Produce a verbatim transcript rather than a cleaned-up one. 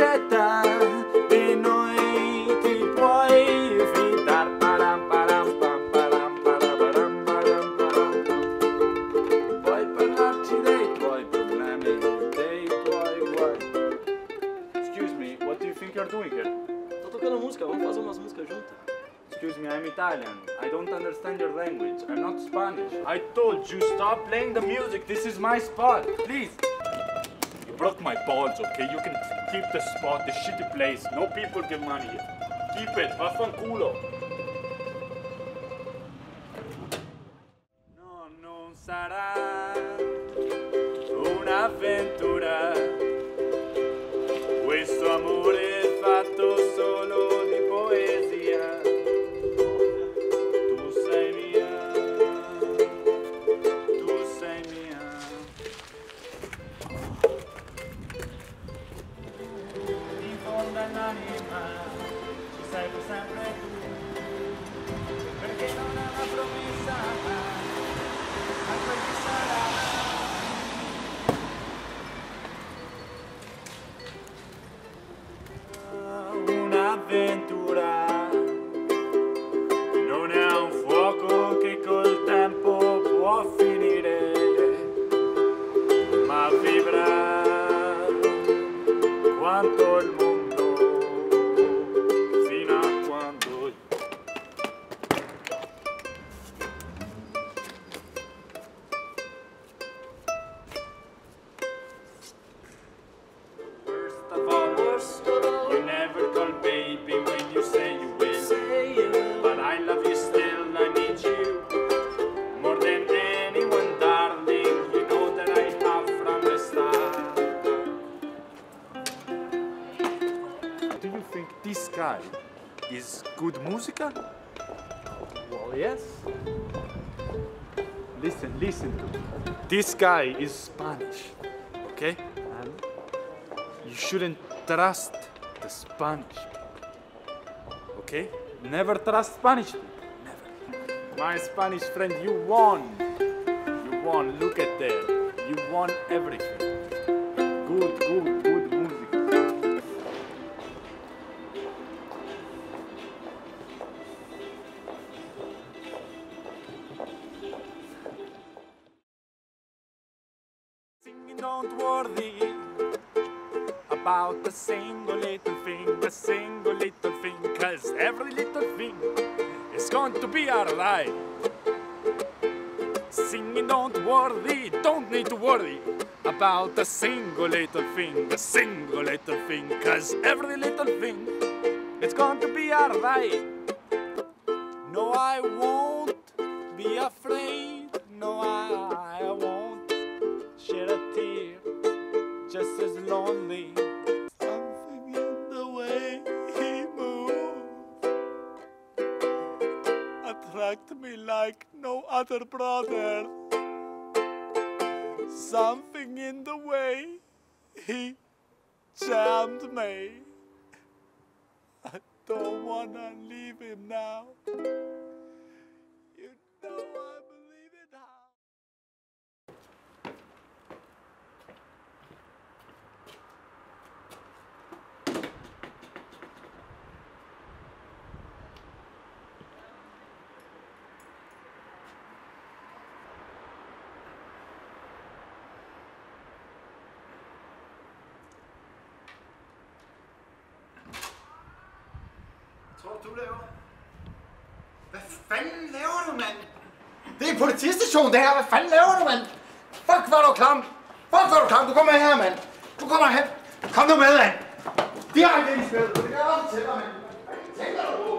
accetta, di noi ti puoi fidar. Param, param, pam, param, param, param, param, param. Puoi parlarci dei tuoi problemi, dei tuoi guai. Excuse me, what do you think you're doing here? Tô tocando música, vamos fazer umas músicas juntas. Excuse me, I'm Italian. I don't understand your language. I'm not Spanish. I told you stop playing the music. This is my spot. Please. You broke my balls, okay? You can keep the spot, the shitty place. No people give money here. Keep it. Vaffanculo. No, non sarà un'avventura. Questo amore fatto solo di poesia. L'anima, ci sei sempre tu, perché non è una promessa a quel che sarà. Un'avventura non è un fuoco che col tempo può finire, ma vibra quanto il mondo. This guy is good musica? Well, yes. Listen, listen to me. This guy is Spanish, okay? And you shouldn't trust the Spanish people, okay? Never trust Spanish people, never. My Spanish friend, you won. You won, look at there. You won everything. Good, good, good music. Don't worry about a single little thing, a single little thing, cause every little thing is going to be alright. Singing, don't worry, don't need to worry about a single little thing, a single little thing, cause every little thing is going to be alright. No, I won't be afraid, no, I, I won't shed a tear, just as lonely. Something in the way he moves attract me like no other brother. Something in the way he charmed me. I don't wanna leave him now. You know I believe it how. Tror du, du laver? Hvad fanden laver du, mand? Det er en politistation, det her. Hvad fanden laver du, mand? Fuck, hvor er du klam. Fuck, hvor er du klam. Du kommer her, mand. Du kommer her. Kom nu med, mand. Direkte ind i spillet. Det gør jeg også til dig, mand. Hvad tænker du?